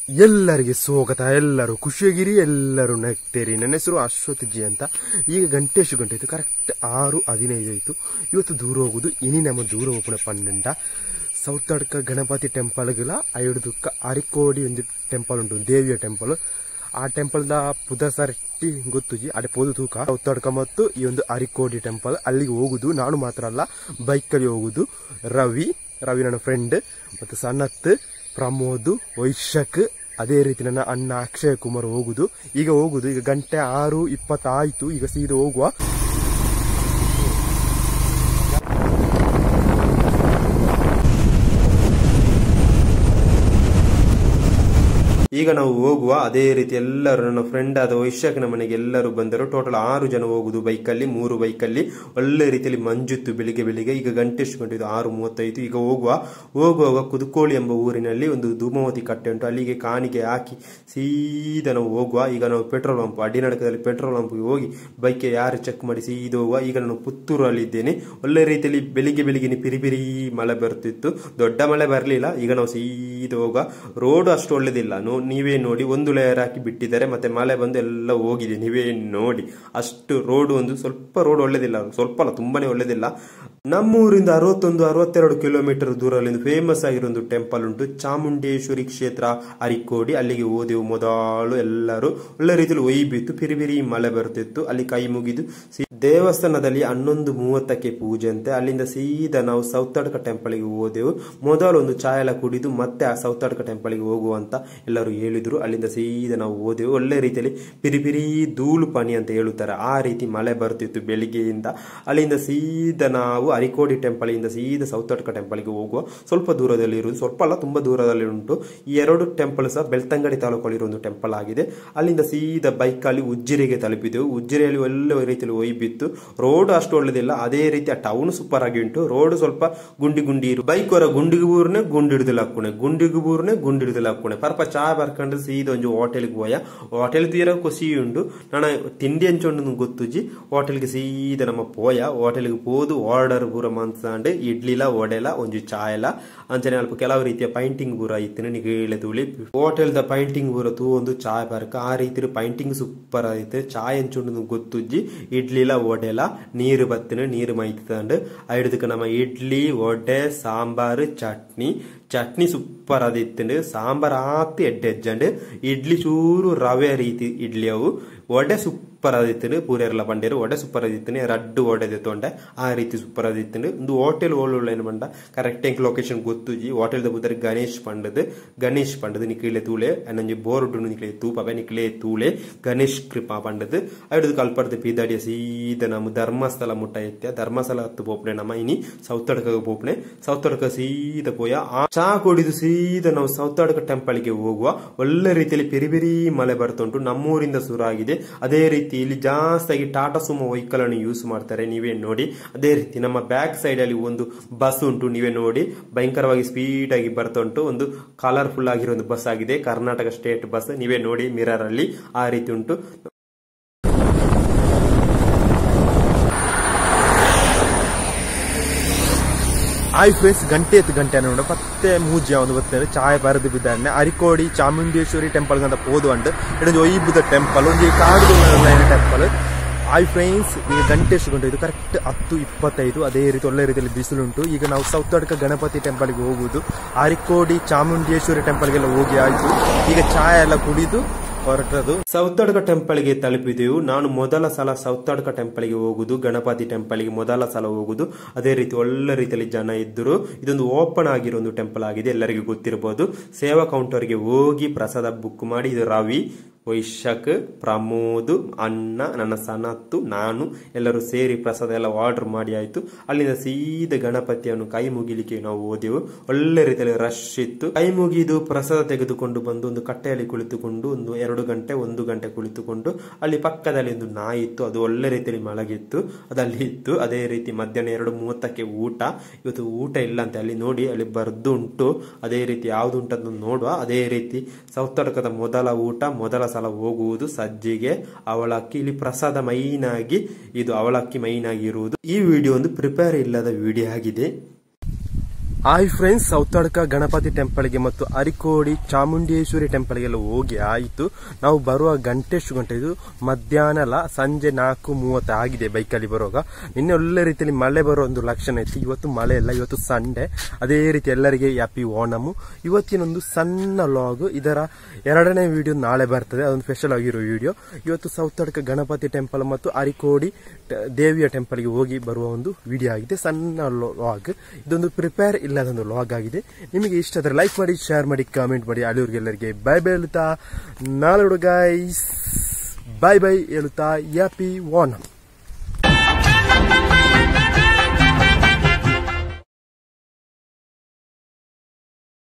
ಎಲ್ಲರಿಗೆ ಸ್ವಾಗತ. ಎಲ್ಲರೂ ಖುಷಿಯಾಗಿರಿ, ಎಲ್ಲರೂ ನಗ್ತೇರಿ. ನನ್ನ ಹೆಸರು ಅಶ್ವಥ್ ಜಿ ಅಂತ. ಈಗ ಗಂಟೆ ಎಷ್ಟು ಗಂಟೆ ಆಯ್ತು? ಕರೆಕ್ಟ್ 6:15 ಆಯ್ತು. ಇವತ್ತು ದೂರ ಹೋಗುದು. ಇನಿ ನಮ್ಮ ದೂರ ಹೋಗೋಣ ಪನ್ನಂಡ ಸೌತಡ್ಕ ಗಣಪತಿ ಟೆಂಪಲ್ಗಳ ಐಡುದಕ್ಕ ಅರಿಕೋಡಿ ಒಂದು ಟೆಂಪಲ್ ಉಂಟು, ದೇವಿಯ ಟೆಂಪಲ್. ಆ ಟೆಂಪಲ್ದ ಪುದಸರಟ್ಟಿ ಗೊತ್ತುಜಿ ಅಡೆ ಪೋದು ತೂಕ ಸೌತಡ್ಕ ಮತ್ತು ಈ ಒಂದು ಅರಿಕೋಡಿ ಟೆಂಪಲ್ ಅಲ್ಲಿಗೆ ಹೋಗುದು. ನಾನು ಮಾತ್ರ ಅಲ್ಲ, ಬೈಕಲ್ಲಿ ಹೋಗುದು. ರವಿ ನನ್ನ ಫ್ರೆಂಡ್, ಮತ್ತು ಸನತ್, ಪ್ರಮೋದ್, ವೈಶಾಖ್, ಅದೇ ರೀತಿ ನನ್ನ ಅಣ್ಣ ಅಕ್ಷಯ್ ಕುಮಾರ್ ಹೋಗುದು. ಈಗ ಗಂಟೆ 6:20 ಆಯ್ತು. ಈಗ ಸೀದಾ ಹೋಗುವ. ಈಗ ನಾವು ಹೋಗುವ. ಅದೇ ರೀತಿ ಎಲ್ಲರೂ ನನ್ನ ಫ್ರೆಂಡ್ ಆದ ವೈಶಾಖನ ಮನೆಗೆ ಎಲ್ಲರೂ ಬಂದರು. ಟೋಟಲ್ 6 ಜನ ಹೋಗುದು ಬೈಕಲ್ಲಿ, 3 ಬೈಕಲ್ಲಿ. ಒಳ್ಳೆ ರೀತಿಯಲ್ಲಿ ಮಂಜಿತ್ತು ಬೆಳಿಗ್ಗೆ. ಈಗ ಗಂಟೆ ಎಷ್ಟು ಗಂಟೆ? 6:35. ಈಗ ಹೋಗುವಾಗ ಕುದುಕೋಳಿ ಎಂಬ ಊರಿನಲ್ಲಿ ಒಂದು ಧೂಮಾವತಿ ಕಟ್ಟೆ ಉಂಟು, ಅಲ್ಲಿಗೆ ಕಾಣಿಕೆ ಹಾಕಿ ಸೀದಾ ನಾವು ಹೋಗುವ. ಈಗ ನಾವು ಪೆಟ್ರೋಲ್ ಪಂಪ್ ಅಡ್ಡಿನಡಕದಲ್ಲಿ ಪೆಟ್ರೋಲ್ ಪಂಪ್ಗೆ ಹೋಗಿ ಬೈಕ್ ಯಾರು ಚೆಕ್ ಮಾಡಿ ಸೀದಾ ಹೋಗುವ. ಈಗ ನಾನು ಪುತ್ತೂರಲ್ಲಿ ಇದ್ದೇನೆ. ಒಳ್ಳೆ ರೀತಿಯಲ್ಲಿ ಬೆಳಿಗ್ಗೆ ಪಿರಿ ಮಳೆ ಬರ್ತಿತ್ತು, ದೊಡ್ಡ ಮಳೆ ಬರಲಿಲ್ಲ. ಈಗ ನಾವು ಸೀದಾ ಹೋಗುವ. ರೋಡ್ ಅಷ್ಟು ಒಳ್ಳೆದಿಲ್ಲ, ನೀವೇ ನೋಡಿ. ಒಂದು ಲೇಯರ್ ಹಾಕಿ ಬಿಟ್ಟಿದ್ದಾರೆ, ಮತ್ತೆ ಮಳೆ ಬಂದು ಎಲ್ಲ ಹೋಗಿದೆ. ನೀವೇ ನೋಡಿ ಅಷ್ಟು ರೋಡ್ ಸ್ವಲ್ಪ ರೋಡ್ ಒಳ್ಳೆದಿಲ್ಲ, ಸ್ವಲ್ಪ ಅಲ್ಲ ತುಂಬಾನೇ ಒಳ್ಳೆದಿಲ್ಲ. ನಮ್ಮೂರಿಂದ 61-62 ಕಿಲೋಮೀಟರ್ ದೂರದಲ್ಲಿ ಫೇಮಸ್ ಆಗಿರೋ ಒಂದು ಟೆಂಪಲ್ ಉಂಟು, ಚಾಮುಂಡೇಶ್ವರಿ ಕ್ಷೇತ್ರ ಅರಿಕೋಡಿ. ಅಲ್ಲಿಗೆ ಹೋದೆವು. ಮೊದಲು ಎಲ್ಲರೂ ಒಳ್ಳೆ ರೀತಿಯಲ್ಲಿ ಒಯ್ಬಿತ್ತು, ಪಿರಿ ಮಳೆ ಬರ್ತಿತ್ತು. ಅಲ್ಲಿ ಕೈ ಮುಗಿದು ದೇವಸ್ಥಾನದಲ್ಲಿ 11:30ಕ್ಕೆ ಪೂಜೆ ಅಂತೆ. ಅಲ್ಲಿಂದ ಸೀದಾ ನಾವು ಸೌತಡ್ಕ ಟೆಂಪಲ್ಗೆ ಹೋದೆವು. ಮೊದಲು ಒಂದು ಚಾಯ್ ಎಲ್ಲ ಕುಡಿದು ಮತ್ತೆ ಆ ಸೌತಡ್ಕ ಟೆಂಪಲ್ಗೆ ಹೋಗುವಂತ ಎಲ್ಲರೂ ಹೇಳಿದ್ರು. ಅಲ್ಲಿಂದ ಸೀದಾ ನಾವು ಹೋದೆವು. ಒಳ್ಳೆ ರೀತಿಯಲ್ಲಿ ಪಿರಿ ಧೂಳು ಪನಿ ಅಂತ ಹೇಳುತ್ತಾರೆ, ಆ ರೀತಿ ಮಳೆ ಬರ್ತಿತ್ತು ಬೆಳಿಗ್ಗೆಯಿಂದ. ಅಲ್ಲಿಂದ ಸೀದಾ ನಾವು ಅರಿಕೋಡಿ ಟೆಂಪಲ್ ಇಂದ ಸೀದಾ ಸೌತಡ್ಕ ಟೆಂಪಲ್ಗೆ ಹೋಗುವ. ಸ್ವಲ್ಪ ದೂರದಲ್ಲಿ ಇರುವುದು, ಸ್ವಲ್ಪ ಅಲ್ಲ ತುಂಬಾ ದೂರದಲ್ಲಿ ಉಂಟು. ಈ 2 ಟೆಂಪಲ್ ಸಹ ಬೆಳ್ತಂಗಡಿ ತಾಲೂಕಲ್ಲಿ ಒಂದು ಟೆಂಪಲ್ ಆಗಿದೆ. ಅಲ್ಲಿಂದ ಸೀದಾ ಬೈಕಲ್ಲಿ ಉಜ್ಜಿರೆಗೆ ತಲುಪಿದೆವು. ಉಜ್ಜಿರೆಯಲ್ಲಿ ಒಳ್ಳೆ ರೀತಿಯಲ್ಲಿ ಒಯ್ಬಿತ್ತು. ರೋಡ್ ಅಷ್ಟು ಒಳ್ಳೆದಿಲ್ಲ, ಅದೇ ರೀತಿ ಆ ಟೌನ್ ಸೂಪರ್ ಆಗಿ ಉಂಟು. ರೋಡ್ ಸ್ವಲ್ಪ ಗುಂಡಿ ಇರು. ಬೈಕ್ ಹೊರ ಗುಂಡಿಗೆ ಬೂರ್ನೆ ಗುಂಡಿಡಿದಲ್ಲ ಹಾಕೋಣೆ ಪರ್ಪ ಚಾ ಬರ್ಕೊಂಡು ಸೀದಾ ಒಂದು ಹೋಟೆಲ್ಗೆ ಹೋಯ. ಹೋಟೆಲ್ ತೀರ ಖುಷಿ ಉಂಟು. ನಾನು ತಿಂಡಿ ಹಂಚೊಂಡು ಗೊತ್ತುಜಿ. ಹೋಟೆಲ್ಗೆ ಸೀದಾ ನಮ್ಮ ಪೋಯ. ಹೋಟೆಲ್ಗೆ ಹೋದು ಆರ್ಡರ್ ಪೂರ ಮಾನ್ಸಂಡು ಇಡ್ಲಿಲ ಒಡೆಲ ಒಂಜಿ ಚಾಯಲ ಅಂಚನೆ ಅಲ್ಪ ಕೆಲವು ರೀತಿಯ ಪೈಂಟಿಂಗ್ ಪೂರ ಇತ್ತು. ನಿಗೆ ಹೇಳಿ ತುಳಿ ಹೋಟೆಲ್ದ ಪೈಂಟಿಂಗ್ ಪೂರ ತೂ ಒಂದು ಚಾಯ್ ಬರ್ಕ ಆ ರೀತಿ ಪೈಂಟಿಂಗ್ ಸೂಪರ್ ಆಯ್ತು. ಚಾಯ್ ಹಂಚೊಂಡು ಗೊತ್ತುಜ್ಜಿ. ಇಡ್ಲಿಲ ಒಡೆಲ ನೀರು ಬತ್ತಿನ ನೀರು ಮೈತಂಡು ಐದಕ್ಕೆ ನಮ್ಮ ಇಡ್ಲಿ ಒಡೆ ಸಾಂಬಾರು ಚಟ್ನಿ ಸೂಪರ್ ಆದಿತ್ತು. ಸಾಂಬಾರ್ ಆತಿ ಎಡ್ಡೆಜ್ಜಂಡು ಇಡ್ಲಿ ಚೂರು ರವೆ ರೀತಿ ಇಡ್ಲಿ ಅವು. ಒಡೆ ಸೂಪರ್ ಆದಿತ್ತು. ಪೂರೆಲ್ಲ ಬಂಡೇರು ಒಡೆ ಸೂಪರ್ ಆದಿತ್ತು. ರಡ್ಡು ಒಡೆದೆ ತೊಂಡೆ ಆ ರೀತಿ ಸೂಪರ್ ಆದಿತ್ತು. ಒಂದು ಹೋಟೆಲ್ ಓಳುಳ್ಳ ಏನು ಬಂಡ ಕರೆಕ್ಟ್ ಎಂಕ್ ಲೊಕೇಶನ್ ಗೊತ್ತುಜಿ. ಹೋಟೆಲ್ದ ಬುದ್ಧರಿ ಗಣೇಶ್ ಪಂಡದು ನಿಕ್ಲೆ ತೂಳೆ ನಂಜಿ ಬೋರ್ಡ್ ನಿಕ್ಲೆ ತೂಪೆ ನಿಕ್ಲೆ ತೂಳೆ ಗಣೇಶ್ ಕೃಪಾ ಪಂಡದು ಐದು ಕಲ್ಪರ್ದ ಪೀದಾಡಿಯ ಸೀದಾ ನಮ್ಮ ಧರ್ಮಸ್ಥಳ ಮುಟ್ಟ ಎತ್ತ. ಧರ್ಮಸ್ಥಳ ಹತ್ತು ಪೋಪಣೆ ನಮ್ಮ ಇನಿ ಸೌತಡ್ಕ ಪೋಪಣೆ. ಸೌತಡ್ಕ ಸೀದಾ ಪೋಯ ಚಾ ಕುಡಿದು ಸೀದಾ ನಾವು ಸೌತಡ್ಕ ಟೆಂಪಲ್ಗೆ ಹೋಗುವ. ಒಳ್ಳೆ ರೀತಿಯಲ್ಲಿ ಪಿರಿ ಮಳೆ ಬರ್ತುಂಟು. ನಮ್ಮೂರಿಂದ ಶುರು ಆಗಿದೆ. ಅದೇ ರೀತಿ ಇಲ್ಲಿ ಜಾಸ್ತಿಯಾಗಿ ಟಾಟಾ ಸುಮೋ ವೆಹಿಕಲ್ ಅನ್ನು ಯೂಸ್ ಮಾಡ್ತಾರೆ, ನೀವೇ ನೋಡಿ. ಅದೇ ರೀತಿ ನಮ್ಮ ಬ್ಯಾಕ್ ಸೈಡ್ ಅಲ್ಲಿ ಒಂದು ಬಸ್ ಉಂಟು, ನೀವೇ ನೋಡಿ. ಭಯಂಕರವಾಗಿ ಸ್ಪೀಡ್ ಆಗಿ ಬರ್ತಾ ಉಂಟು. ಒಂದು ಕಲರ್ಫುಲ್ ಆಗಿರೋ ಒಂದು ಬಸ್ ಆಗಿದೆ, ಕರ್ನಾಟಕ ಸ್ಟೇಟ್ ಬಸ್. ನೀವೇ ನೋಡಿ ಮಿರರ್ ಅಲ್ಲಿ ಆ ರೀತಿ ಉಂಟು. ಆಯ್ ಫ್ರೆಂಡ್ಸ್, ಗಂಟೆ ನೋಡ ಮತ್ತೆ ಮೂಜಿ ಒಂದು ಬರ್ತೇನೆ ಚಾಯ್ ಬರದು ಬಿದ್ದಾನೆ. ಅರಿಕೋಡಿ ಚಾಮುಂಡೇಶ್ವರಿ ಟೆಂಪಲ್ ಅಂತ ಹೋದು ಅಂಡ್ ಇದೊಂದು ಒಯ್ಬುದ ಟೆಂಪಲ್, ಒಂದು ಕಾಡು ಟೆಂಪಲ್. ಆಯ್ ಫ್ರೆಂಡ್ಸ್, ಈಗ ಗಂಟೆ ಎಷ್ಟು ಗಂಟೆ ಇದು? ಕರೆಕ್ಟ್ 10:25. ಅದೇ ರೀತಿ ಒಳ್ಳೆ ರೀತಿಯಲ್ಲಿ ಬಿಸಿಲುಂಟು. ಈಗ ನಾವು ಸೌತಡ್ಕ ಗಣಪತಿ ಟೆಂಪಲ್ಗೆ ಹೋಗುದು. ಅರಿಕೋಡಿ ಚಾಮುಂಡೇಶ್ವರಿ ಟೆಂಪಲ್ಗೆಲ್ಲ ಹೋಗಿ ಆಯ್ತು. ಈಗ ಚಾಯ್ ಎಲ್ಲ ಕುಡಿದು ಹೊರಟದು. ಸೌತಡ್ಕ ಟೆಂಪಲ್ಗೆ ತಲುಪಿದೆವು. ನಾನು ಮೊದಲ ಸಲ ಸೌತಡ್ಕ ಟೆಂಪಲ್ಗೆ ಹೋಗುದು, ಗಣಪತಿ ಟೆಂಪಲ್ಗೆ ಮೊದಲ ಸಲ ಹೋಗುದು. ಅದೇ ರೀತಿ ಒಳ್ಳೆ ರೀತಿಯಲ್ಲಿ ಜನ ಇದ್ದರು. ಇದೊಂದು ಓಪನ್ ಆಗಿರೋ ಒಂದು ಟೆಂಪಲ್ ಆಗಿದೆ, ಎಲ್ಲರಿಗೂ ಗೊತ್ತಿರಬಹುದು. ಸೇವಾ ಕೌಂಟರ್ಗೆ ಹೋಗಿ ಪ್ರಸಾದ ಬುಕ್ ಮಾಡಿ. ಇದು ರವಿ, ವೈಶಾಖ್, ಪ್ರಮೋದ್, ಅಣ್ಣ, ನನ್ನ ಸನತ್ತು, ನಾನು ಎಲ್ಲರೂ ಸೇರಿ ಪ್ರಸಾದ ಎಲ್ಲ ಆರ್ಡರ್ ಮಾಡಿ ಆಯ್ತು. ಅಲ್ಲಿಂದ ಸೀದಾ ಗಣಪತಿಯನ್ನು ಕೈ ಮುಗಿಲಿಕ್ಕೆ ನಾವು ಹೋದೆವು. ಒಳ್ಳೆ ರೀತಿಯಲ್ಲಿ ರಶ್ ಇತ್ತು. ಕೈ ಮುಗಿದು ಪ್ರಸಾದ ತೆಗೆದುಕೊಂಡು ಬಂದು ಒಂದು ಕಟ್ಟೆಯಲ್ಲಿ ಕುಳಿತುಕೊಂಡು ಒಂದು 1 ಗಂಟೆ ಕುಳಿತುಕೊಂಡು ಅಲ್ಲಿ ಪಕ್ಕದಲ್ಲಿ ಒಂದು ನಾಯಿ ಇತ್ತು, ಅದು ಒಳ್ಳೆ ರೀತಿಯಲ್ಲಿ ಮಲಗಿತ್ತು, ಅದಲ್ಲಿ ಇತ್ತು. ಅದೇ ರೀತಿ ಮಧ್ಯಾಹ್ನ 2:30ಕ್ಕೆ ಊಟ. ಇವತ್ತು ಊಟ ಇಲ್ಲ ಅಂತ ಅಲ್ಲಿ ನೋಡಿ, ಅಲ್ಲಿ ಬರ್ದು ಉಂಟು. ಅದೇ ರೀತಿ ಯಾವ್ದು ಉಂಟನ್ನು ನೋಡುವ. ಅದೇ ರೀತಿ ಸೌತಡ್ಕದ ಮೊದಲ ಊಟ, ಮೊದಲ ಸಲ ಹೋಗುವುದು ಸಜ್ಜಿಗೆ ಅವಲಕ್ಕಿ. ಇಲ್ಲಿ ಪ್ರಸಾದ ಮೈನ್ ಆಗಿ ಇದು ಅವಲಕ್ಕಿ ಮೈನ್ ಆಗಿ ಇರುವುದು. ಈ ವಿಡಿಯೋ ಒಂದು ಪ್ರಿಪೇರ್ ಇಲ್ಲದ ವಿಡಿಯೋ ಆಗಿದೆ. ಹಾಯ್ ಫ್ರೆಂಡ್ಸ್, ಸೌತಾಡ್ಕ ಗಣಪತಿ ಟೆಂಪಲ್ಗೆ ಮತ್ತು ಅರಿಕೋಡಿ ಚಾಮುಂಡೇಶ್ವರಿ ಟೆಂಪಲ್ಗೆಲ್ಲ ಹೋಗಿ ಆಯಿತು. ನಾವು ಬರುವ ಗಂಟೆ ಎಷ್ಟು ಗಂಟೆ ಇದು ಮಧ್ಯಾಹ್ನ ಅಲ್ಲ, ಸಂಜೆ 4:30 ಆಗಿದೆ ಬೈಕಲ್ಲಿ ಬರುವಾಗ. ನಿನ್ನೆ ಒಳ್ಳೆ ರೀತಿಯಲ್ಲಿ ಮಳೆ ಬರೋ ಒಂದು ಲಕ್ಷಣ ಇತ್ತು. ಇವತ್ತು ಮಳೆ ಇಲ್ಲ, ಇವತ್ತು ಸಂಡೇ. ಅದೇ ರೀತಿ ಎಲ್ಲರಿಗೆ ಹ್ಯಾಪಿ ಓಣಮ್. ಇವತ್ತಿನೊಂದು ಸಣ್ಣ ಲಾಗ್, ಇದರ 2ನೇ ವಿಡಿಯೋ ನಾಳೆ ಬರ್ತದೆ. ಅದೊಂದು ಸ್ಪೆಷಲ್ ಆಗಿರೋ ವಿಡಿಯೋ. ಇವತ್ತು ಸೌತಾಡ್ಕ ಗಣಪತಿ ಟೆಂಪಲ್ ಮತ್ತು ಅರಿಕೋಡಿ ದೇವಿಯ ಟೆಂಪಲ್ಗೆ ಹೋಗಿ ಬರುವ ಒಂದು ವಿಡಿಯೋ ಆಗಿದೆ, ಸಣ್ಣ ಲಾಗ್. ಇದೊಂದು ಪ್ರಿಪೇರ್ ಇಲ್ಲದೊಂದು ಲಾಗ್ ಆಗಿದೆ. ನಿಮಗೆ ಇಷ್ಟ ಆದರೆ ಲೈಕ್ ಮಾಡಿ, ಶೇರ್ ಮಾಡಿ, ಕಾಮೆಂಟ್ ಮಾಡಿ. ಅಲ್ಲಿವರಿಗೆಲ್ಲರಿಗೆ ಬೈ ಬೈ ಹೇಳುತ್ತಾ ನಾಳೆ ಗೈಸ್ ಬೈ ಬೈ ಹೇಳುತ್ತಾ ಹ್ಯಾಪಿ ಓಣಮ್.